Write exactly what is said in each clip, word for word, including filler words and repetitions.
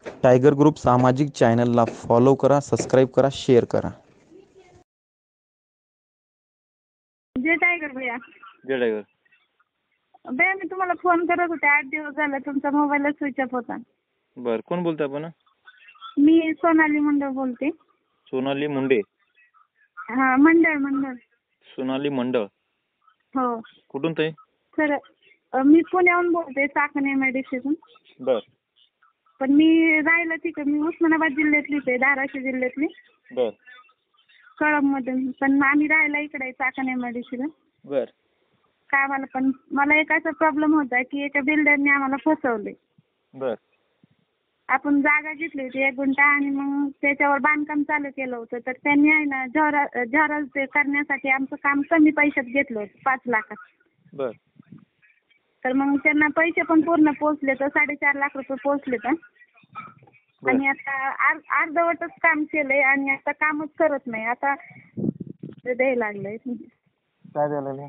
Tiger group सामाजिक चॅनलला follow करा, सबस्क्राईब करा, शेअर करा. जय टायगर भैया. जय टायगर. भैया मी तुम्हाला फोन करत होते, आठ दिवस झाले तुमचा मोबाईल स्विच ऑफ होता. बर, कोण बोलतोय आपण? मी सोनाली मंडळ बोलते. सोनाली मुंडे. हा, मंडळ मंडळ. सोनाली मंडळ. हो. कुठून ताई? सर मी पुण्याहून बोलते, चाकण एमआयडीसीतून. बर. पण मी राहायला तिकडे, मी उस्मानाबाद जिल्ह्यातलीच आहे, धाराशिव जिल्ह्यातली. बर. कळंबमधून, पण आम्ही राहायला इकडे आहे चाकण एमआयडीसीला. बर. कामाला पण मला एक असा प्रॉब्लेम होता की एका बिल्डरने आम्हाला फसवले. बर. आपण जागा घेतली होती एक गुंठा आणि मग त्याच्यावर बांधकाम चालू केलं होतं, तर त्यांनी आहे ना झरा झराज ते करण्यासाठी आमचं काम कमी पैशात घेतलं होतं, पाच लाखात. बर. तर मग त्यांना पैसे पण पूर्ण पोहोचले, तर साडेचार लाख रुपये पोहोचले तर. आणि आता अर्ध अर्धवटच काम केलंय आणि आता कामच करत नाही. आता द्यायला लागलंय. काय द्यायला?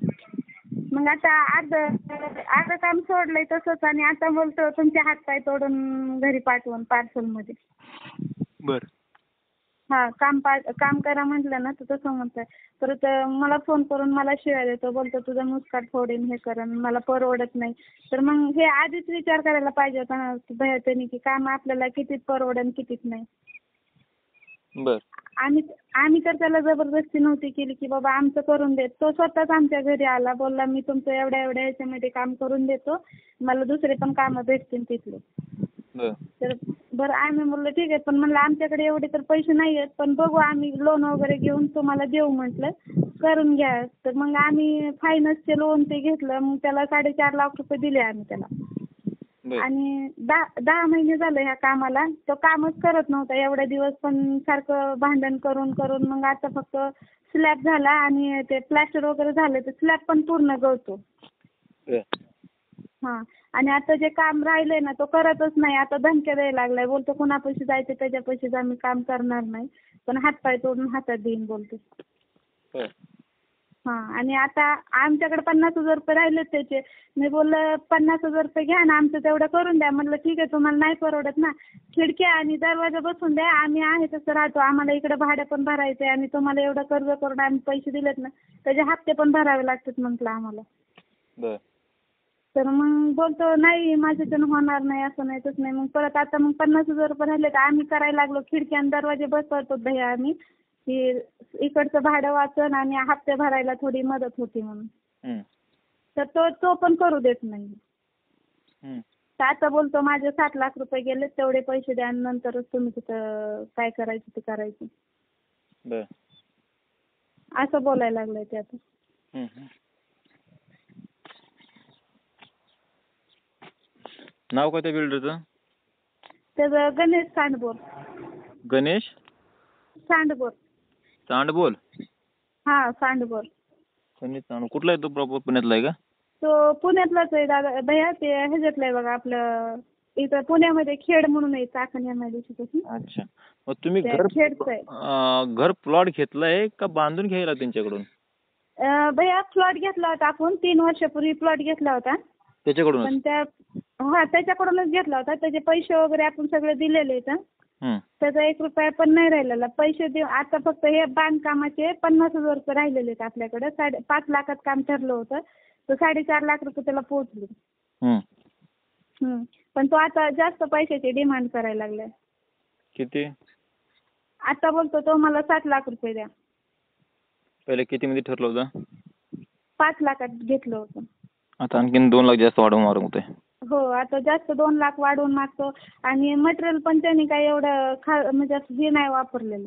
मग आता अर्ध अर्ध काम सोडलंय तसंच, आणि आता बोलतो तुमचे हातपाय तोडून घरी पाठवून पार्सल मध्ये. बर. हा, काम पा काम करा म्हटलं ना तर तसं म्हणताय. परत मला फोन करून मला शिवाय देतो, बोलतो तुझा मुस्काट फोडेन, हे करेन, मला परवडत नाही. तर मग हे आधीच विचार करायला पाहिजे होता ना भैया त्यांनी, की काम आपल्याला किती परवडेन कितीच नाही. बर. आम्ही आम्ही तर त्याला जबरदस्ती नव्हती केली की बाबा आमचं करून देत. तो स्वतःच आमच्या घरी आला, बोलला मी तुमचं एवढ्या एवढ्या ह्याच्यामध्ये काम करून देतो, मला दुसरे पण कामं भेटतील तिथले. बर. तर बरं आम्ही म्हणलं ठीक आहे, पण म्हणलं आमच्याकडे एवढे तर पैसे नाही आहेत, पण बघू आम्ही लोन वगैरे घेऊन तुम्हाला देऊ म्हटलं, करून घ्या. तर मग आम्ही फायनान्सचे लोन ते घेतलं, मग त्याला साडेचार लाख रुपये दिले आम्ही त्याला. आणि दहा दहा महिने झाले ह्या कामाला. तो कामच करत नव्हता एवढ्या दिवस, पण सारखं भांडण करून करून मग आता फक्त स्लॅब झाला आणि ते प्लॅस्टर वगैरे झालं, तर स्लॅब पण पूर्ण गळतो. हा, आणि आता जे काम राहिलंय ना तो करतच नाही. आता धमक्या द्यायला लागलाय, बोलतो कुणापाशी जायचं त्याच्या पैसे आम्ही काम करणार नाही, पण हातपाय तोडून हातात देईन बोलतो. हा, आणि आता आमच्याकडे पन्नास हजार रुपये राहिलेत त्याचे. मी बोललं पन्नास हजार रुपये घ्या ना, आमचं तेवढं करून द्या. म्हटलं ठीक आहे, तुम्हाला नाही परवडत ना, खिडक्या आणि दरवाजा बसून द्या, आम्ही आहे तसं राहतो. आम्हाला इकडे भाडं पण भरायचंय आणि तुम्हाला एवढं कर्ज करून आम्ही पैसे दिलेत ना, त्याचे हप्ते पण भरावे लागतात म्हटलं आम्हाला. तर मग बोलतो नाही माझ्याच्यानं होणार नाही, असं नाही तसं नाही. मग परत आता मग पन्नास हजार रुपये राहिले तर आम्ही करायला लागलो, खिडक्या आणि दरवाजे बसवतो भैया आम्ही, की इकडचं भाडं वाचन आणि हप्ते भरायला थोडी मदत होती म्हणून. तर तो तो पण करू देत नाही. तर आता बोलतो माझे सात लाख रुपये गेले, तेवढे पैसे द्या आणि नंतरच तुम्ही तिथं काय करायचं ते करायचं, असं बोलायला लागलंय ते आता. नाव काय त्या बिल्डरचं? त्याचं गणेश सांडबोर. गणेश सांडबोर. सांडबोल. हा, सांडबोर. गणेश सांडबोल. कुठला आहे तो? प्रॉपर पुण्यातला आहे का? तो पुण्यातलाच आहे दादा भैया. ते ह्याच्यातलं आहे बघा, आपलं इथं पुण्यामध्ये खेड म्हणून आहे, चाकण एमआयडीसी. अच्छा, मग तुम्ही घर खेडचं आहे. घर प्लॉट घेतलाय का बांधून घ्यायला त्यांच्याकडून? भैया प्लॉट घेतला होता आपण, तीन वर्षापूर्वी प्लॉट घेतला होता त्याच्याकडून. पण त्या हा त्याच्याकडूनच घेतला होता. त्याचे पैसे वगैरे आपण सगळे दिलेले आहेत. त्याचा एक रुपया पण नाही राहिलेला. पैसे देऊ आता फक्त हे बांधकामाचे पन्नास हजार रुपये राहिलेले आहेत आपल्याकडे. साडे पाच लाखात काम ठरलं होतं, तर साडेचार लाख रुपये त्याला पोहोचले. पण तो आता जास्त पैशाची डिमांड करायला लागलाय. किती? आता बोलतो तो मला सात लाख रुपये द्या. पहिले किती मध्ये ठरलं होतं? पाच लाखात घेतलं होतं. आता आणखीन दोन लाख जास्त वाढवून मागतोय. हो, आता जास्त दोन लाख वाढवून मागतो. आणि मटेरियल पण त्यांनी काही एवढं खा म्हणजे असं हे नाही वापरलेलं.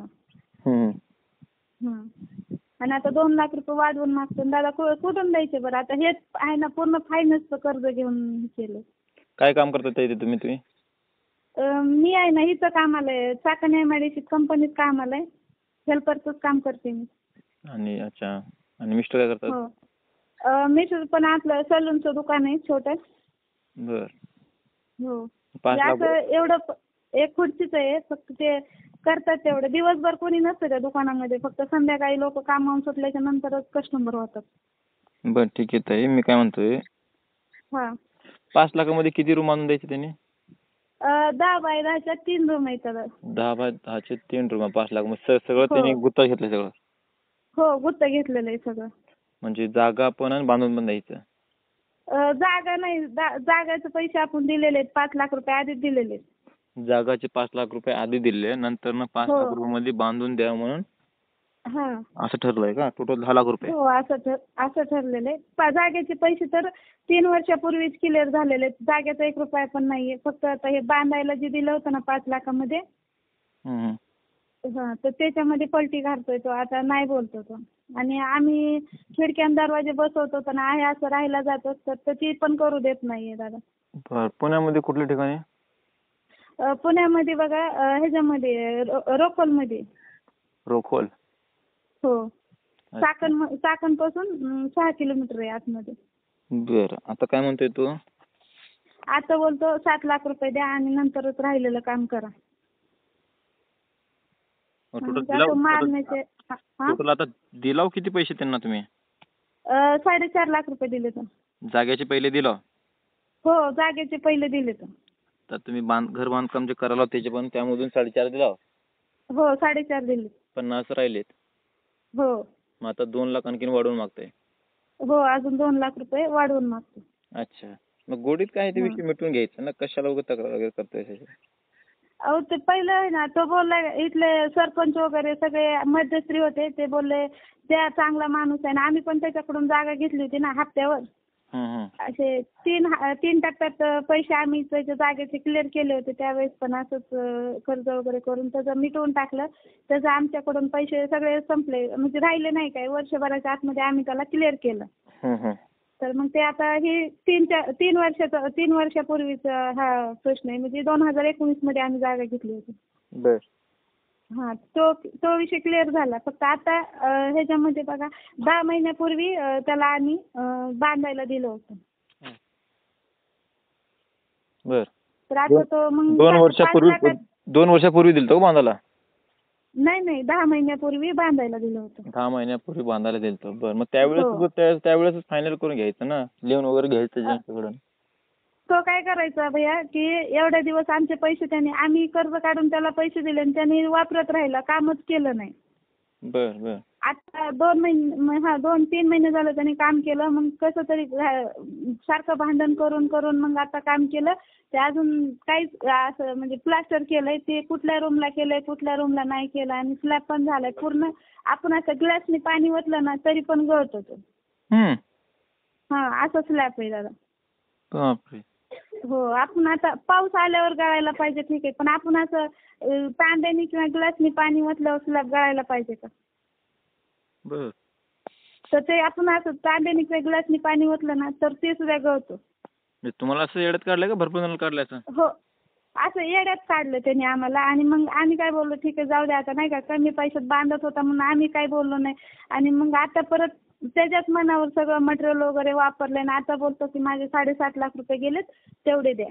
आणि आता दोन लाख रुपये वाढवून मागतो. दादा कुठून द्यायचे बरं? आता हेच आहे ना, पूर्ण फायनान्सचं कर्ज घेऊन केलं. काय काम करतात इथे तुम्ही तुम्ही मी आहे ना इथं कामाला आहे, चाकण एमआयडीसी कंपनीत कामाला आहे. हेल्परचंच काम करते मी. आणि अच्छा, आणि मिस्टर काय करतात? हो, मिस्टर पण आपलं सलूनचं दुकान आहे छोटं. बर. हो, असं एवढं एक खुर्चीच आहे फक्त. ते करतात तेवढं. दिवसभर कोणी नसतं त्या दुकानामध्ये, फक्त संध्याकाळी लोक कामावून सुटल्याच्या नंतरच कस्टमर होतात. बर, ठीक आहे ताई. मी काय म्हणतोय, हा, पाच लाखामध्ये किती रूम आणून द्यायचे त्यांनी? अं, दहा बाय दहाच्या तीन रूम आहेत आता. दहा बाय दहाचे तीन रूम पाच लाख मग स- सगळं हो. त्यांनी गुत्ता घेतलं सगळं. हो, गुत्त घेतलेलं आहे सगळं. म्हणजे जागा पण आणि बांधून पण द्यायचं. अं, जागा नाही, जा- जागाचे पैसे आपण दिलेले आहेत, पाच लाख रुपये आधीच दिलेले आहेत. जागाचे पाच लाख रुपये आधी दिले, नंतर ना पाच हो. लाख रुपये मध्ये बांधून द्या म्हणून हा. असं ठरलंय का? टोटल दहा लाख रुपये. हो, असं ठर असं ठरलेलं आहे. पा- जागेचे पैसे तर तीन वर्षापूर्वीच क्लिअर झालेले आहेत. जागेचा एक रुपया पण नाहीये. फक्त आता हे बांधायला जे दिलं होतं ना पाच लाखामध्ये, हम्म, हम्म. हा, तर त्याच्यामध्ये पलटी घालतोय तो, आता नाही बोलतो तो. आणि आम्ही खिडक्या आणि दरवाजे बसवतो पण आहे असं राहायला जात असतात तर ती पण करू देत नाहीये दादा. बरं. पुण्यामध्ये कुठल्या ठिकाणी? अं, पुण्यामध्ये बघा, अं, ह्याच्यामध्ये रो- रोकलमध्ये. रोखोल. हो. चाकण चाकण पासून सहा किलोमीटर आहे आतमध्ये. बरं. आता काय म्हणतोय तू? आता बोलतो सात लाख रुपये द्या आणि नंतरच राहिलेलं काम करा. टोटल मग दिलाव असं मारण्याचे. हा? टोटल आता दिलाव किती पैसे त्यांना तुम्ही? अं, साडेचार लाख रुपये दिले तर. जागेचे पहिले दिलाव? हो, जागेचे पहिले दिले तर. तर तुम्ही बांध घर बांधकाम जे करायला त्याचे पण त्यामधून साडेचार दिलाव? हो, साडेचार दिले. पन्नास राहिलेत. हो. मग आता दोन लाख आणखीन वाढवून मागताय. हो, अजून दोन लाख रुपये वाढवून मागतो. अच्छा. मग गोडीत काय ते विषय मिटून घ्यायचं ना, कशाला उगाच तक्रार वगैरे करतोय त्याची? अहो ते पहिलं आहे ना, तो बोलला इथले सरपंच वगैरे सगळे मध्यस्थी होते, ते बोलले त्या चांगला माणूस आहे ना. आम्ही पण त्याच्याकडून जागा घेतली होती ना हप्त्यावर. हम्म, हम्म. असे तीन तीन टप्प्यात पैसे आम्ही त्याच्या जागेचे क्लिअर केले होते त्यावेळेस पण असंच अं, कर्ज वगैरे करून त्याचं मिटवून टाकलं. त्याचं आमच्याकडून पैसे सगळे संपले, म्हणजे राहिले नाही काय. वर्षभराच्या आतमध्ये आम्ही त्याला क्लिअर केलं. हम्म, हम्म. तर मग ते आता हे तीन चार तीन वर्षाचा तीन वर्षापूर्वीचा हा प्रश्न आहे. म्हणजे दोन हजार एकोणीस मध्ये आम्ही जागा घेतली होती. बर. हा, तो तो विषय क्लिअर झाला. फक्त आता अं, ह्याच्यामध्ये बघा दहा महिन्यापूर्वी अं, त्याला आम्ही अं, बांधायला दिलं होतं. बर. तर आता तो मग दोन पाच- वर्षापूर्वी पाच लाखात- दोन वर्षापूर्वी दिलं होतं का बांधायला? नाही नाही दहा महिन्यापूर्वी बांधायला दिलं होतं. दहा महिन्यापूर्वी बांधायला दिलं होतं. बरं. मग त्यावेळेस हो. तू त्या- त्यावेळेस फायनल करून घ्यायचं ना, लिहून वगैरे घ्यायचं अ- ज्यांच्याकडून. तो काय करायचा भैया की एवढ्या दिवस आमचे पैसे त्याने, आम्ही कर्ज काढून त्याला पैसे दिले आणि त्याने वापरत राहिला, कामच केलं नाही. बर बर. आता दोन महिने हा दोन तीन महिने झालं त्याने काम केलं. मग कसं तरी रा- सारखं भांडण करून करून मग आता काम केलं. ते अजून काहीच असं म्हणजे प्लास्टर केलंय, ते कुठल्या रूमला केलंय कुठल्या रूमला नाही केलं, आणि स्लॅब पण झालाय पूर्ण. आपण असं ग्लासने पाणी ओतलं ना तरी पण गळत होतं. हम्म. हा, असं स्लॅब आहे दादा. बापरे. हो, आपण आता पाऊस आल्यावर गळायला पाहिजे ठीक आहे, पण आपण असं अं, तांब्याने किंवा ग्लासने पाणी ओतल्यावर स्लॅब गळायला पाहिजे का? बर. तर ते आपण असं तांब्याने किंवा ग्लासने पाणी ओतलं ना तर ते सुद्धा गळतं. म्हणजे तुम्हाला असं येड्यात काढलंय का भरपूर जणांना काढलंय असं? हो, असं येड्यात काढलं त्यांनी आम्हाला. आणि मग आम्ही काय बोललो, ठीक आहे जाऊ द्या आता, नाही का, कमी पैशात बांधत होता म्हणून आम्ही काय बोललो नाही. आणि मग आता परत त्याच्याच मनावर सगळं मटेरियल वगैरे वापरलंय ना, आता बोलतो की माझे साडेसात लाख रुपये गेलेत तेवढे द्या.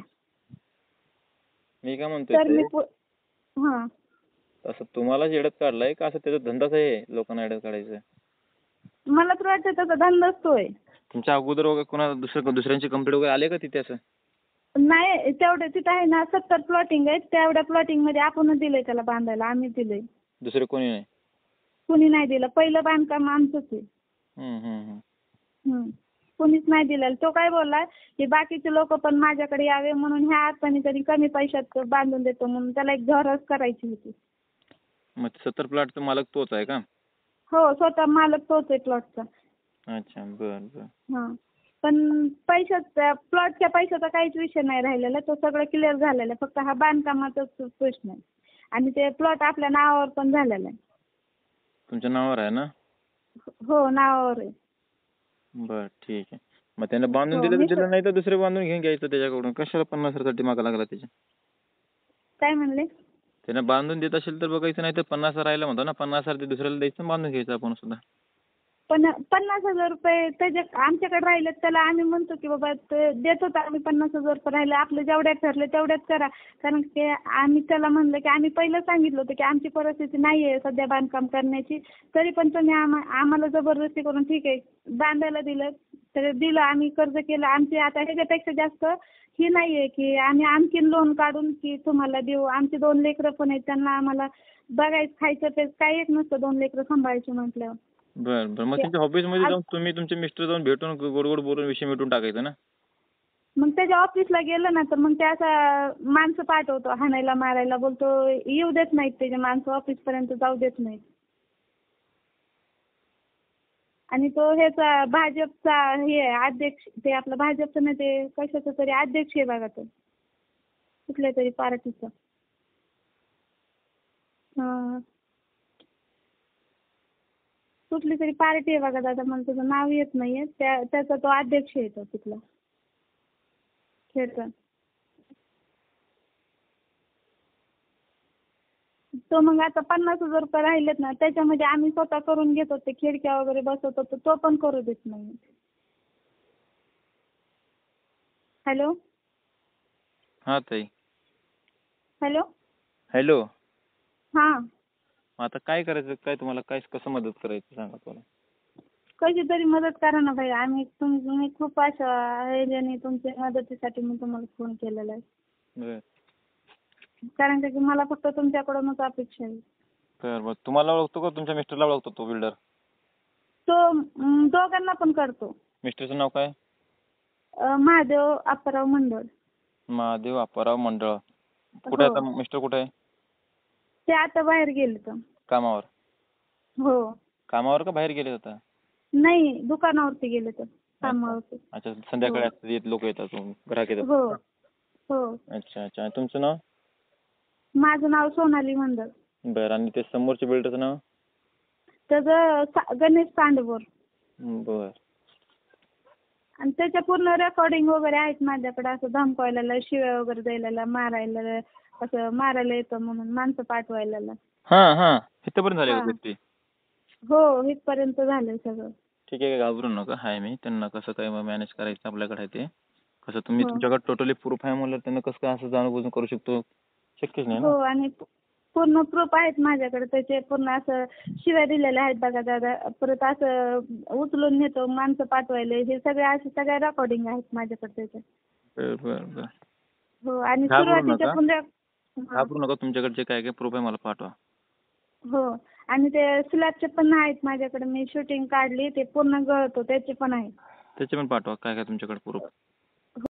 मी काय म्हणतोय तर मी ते, पु- हा, असं तुम्हालाच येड्यात काढलाय का असं त्याचा धंदाच आहे लोकांना येड्यात काढायचं? मला तर वाटतं त्याचा धंदाच तो आहे. तुमच्या अगोदर वगैरे कोणा दुसऱ्या दुसऱ्यांची कंप्लेंट वगैरे आले का तिथे असं? नाही, तेवढे तिथं आहे ना सत्तर प्लॉटिंग आहेत, तेवढ्या प्लॉटिंग मध्ये आपणच दिलंय त्याला बांधायला, आम्ही दिलंय. दुसरे कोणी नाही? कुणी नाही दिलं, पहिलं बांधकाम आमचंच आहे. हम्म हम्म हम्म. हम्म. कुणीच नाही दिलेलं. तो काय बोलला की बाकीचे लोक पण माझ्याकडे यावे म्हणून ह्या अर्थाने तरी कमी पैशात बांधून देतो, म्हणून त्याला एक घरच करायची होती. मग सत्तर प्लॉटचा मालक तोच आहे का? हो, स्वतः मालक तोच आहे प्लॉटचा. अच्छा. बर बर. हा, पण पैशाचा प्लॉटच्या पैशाचा काहीच विषय नाही राहिलेला, तो सगळं क्लिअर झालेलं आहे. फक्त हा बांधकामाचाच प्रश्न आहे. आणि ते प्लॉट आपल्या नावावर पण झालेला आहे. तुमच्या नावावर आहे ना? हो, नावावर आहे. बर ठीक आहे. मग त्यानं बांधून हो, दिलं तर मी दिलं, नाही तर दुसरे बांधून घेऊन घ्यायचं त्याच्याकडून. कशाला पन्नास हजारसाठी मागा लागला त्याच्या? काय म्हणले? त्यानं बांधून देत असेल तर बघायचं, नाही तर पन्नास राहिलं म्हणतो ना, पन्नास हजार ते दुसऱ्याला द्यायचं, बांधून घ्यायचं आपण सुद्धा. पण पन्नास हजार रुपये त्याच्या आमच्याकडे राहिले त्याला आम्ही म्हणतो की बाबा ते देतो तर आम्ही पन्नास हजार रुपये राहिले, आपलं जेवढ्यात ठरले तेवढ्यात करा. कारण की आम्ही त्याला म्हणलं की आम्ही पहिलं सांगितलं होतं की आमची परिस्थिती नाही आहे सध्या बांधकाम करण्याची, तरी पण तुम्ही आम्हा आम्हाला जबरदस्ती करून ठीक आहे बांधायला दिलं. तर दिलं, आम्ही कर्ज केलं. आमचे आता ह्याच्यापेक्षा जास्त ही नाहीये की आम्ही आणखीन लोन काढून की तुम्हाला देऊ. आमची दोन लेकरं पण आहेत, त्यांना आम्हाला बघायचं, खायचं ते काही एक नसतं दोन लेकरं सांभाळायची म्हटल्यावर. बरं बरं. मग ते तुमच्या ऑफिसमध्ये आज जाऊन तुम्ही तुमचे मिस्टर जाऊन भेटून गोड गोड बोलून विषय मिटून टाकायचा ना. मग त्याच्या ऑफिसला गेलं ना तर मग ते असं माणसं पाठवतो हाणायला मारायला, बोलतो येऊ देत नाहीत त्याचे माणसं, ऑफिसपर्यंत जाऊ देत नाहीत. आणि तो ह्याचा भाजपचा हे आहे, अध्यक्ष, ते आपलं भाजपचं नाही ते कशाचं तरी अध्यक्ष आहे बघा तो, कुठल्या तरी पार्टीचा. हां, कुठली तरी पार्टी आहे बघा दादा, मला त्याचं नाव येत नाहीये. त्या त्याचा तो अध्यक्ष आहे तो तिथला खेडचा. तो मग आता पन्नास हजार रुपये राहिलेत ना, त्याच्यामध्ये आम्ही स्वतः करून घेतो, ते खिडक्या वगैरे बसवतो, तर तो पण करू देत नाही. हॅलो हां ताई. Hello hello. हां, मग आता काय करायचं, काय तुम्हाला काय कसं मदत करायची सांगा मला. कशी तरी मदत करा ना भाई. आम्ही तुम मी खूप अशा ह्याच्याने तुमच्या मदतीसाठी मी तुम्हाला फोन केलेला आहे. बरं कारण की मला फक्त तुमच्याकडूनच अपेक्षा आहे. बरं बरं. तुम्हाला ओळखतो का तुमच्या मिस्टरला ओळखतो तो बिल्डर? तो अं, दोघांना पण करतो. मिस्टरचं नाव काय? अं, महादेव अप्पाराव मंडळ. महादेव अप्पाराव मंडळ. कुठे हो, आता मिस्टर कुठे आहे? ते आता बाहेर गेले तर. कामावर. हो, कामावर का बाहेर गेले आता? नाही दुकानावरती गेले तर, अच्छा कामावरती. अच्छा. संध्याकाळी हो असतात येत लोक येतात ग्राहक येतात. हो हो. अच्छा अच्छा. तुमचं नाव? माझं नाव सोनाली मंडळ. बरं. आणि ते समोरच्या बिल्डरचं नाव? त्याचं सा- गणेश सांडभोर. बरं. आणि त्याच्या पूर्ण रेकॉर्डिंग वगैरे आहेत माझ्याकडे, असं धमकावायला, शिव्या वगैरे द्यायला, मारायला, असं मारायला येतं म्हणून माणसं पाठवायला. हां हां. इथपर्यंत झाले का हां, गोष्टी? हो, इथपर्यंत झालंय सगळं. ठीक आहे, घाबरू नका. आहे मी. त्यांना कसं काय मॅनेज करायचं आपल्याकडे आहे ते. कसं तुम्ही हो तुमच्याकडे टोटली प्रूफ आहे म्हणलं त्यांना कसं काय असं जाणून करू शकतो, शक्यच नाही ना. हो. आणि पू- पूर्ण प्रूफ आहेत माझ्याकडे त्याचे, पूर्ण असं शिव्या दिलेल्या आहेत बघा दादा. परत असं उचलून नेतो माणसं पाठवायला, हे सगळे असे सगळ्या रेकॉर्डिंग आहेत माझ्याकडे त्याचे. बरं बरं बरं. हो. आणि घाबरू सुरुवातीच्या नका. पण रेक- हां. घाबरू नका. तुमच्याकडे जे काय काय प्रूफ आहे मला पाठवा. हो. आणि ते स्लॅबचे पण आहेत माझ्याकडे, मी शूटिंग काढली, ते पूर्ण गळतो त्याचे पण आहेत. त्याचे पण पाठवा काय काय तुमच्याकडे प्रूफ.